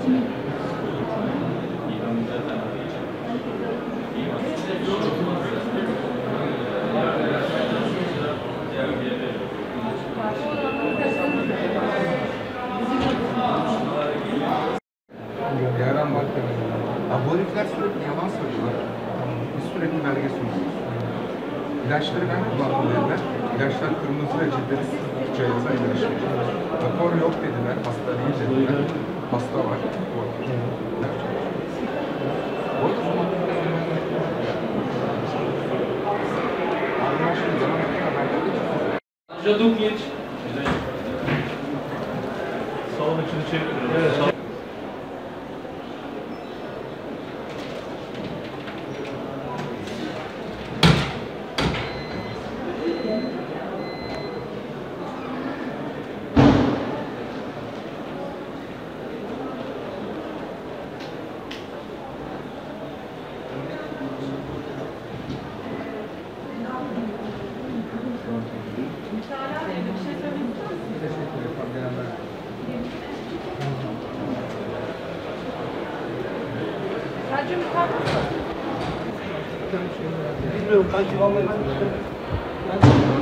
Abonelikler sürekli yalan söylüyorlar. Biz sürekli belge sunuyoruz. İlaçları ben kullandım dediler. İlaçlar kırmızı reçeteli Türkçe yazan ilaçlar. Rapor yok dediler, hasta değil dediler. Hasta var. Jaduk geç. Sağ içini çeviriyor. Evet. Bilmiyorum, belki vallahi ben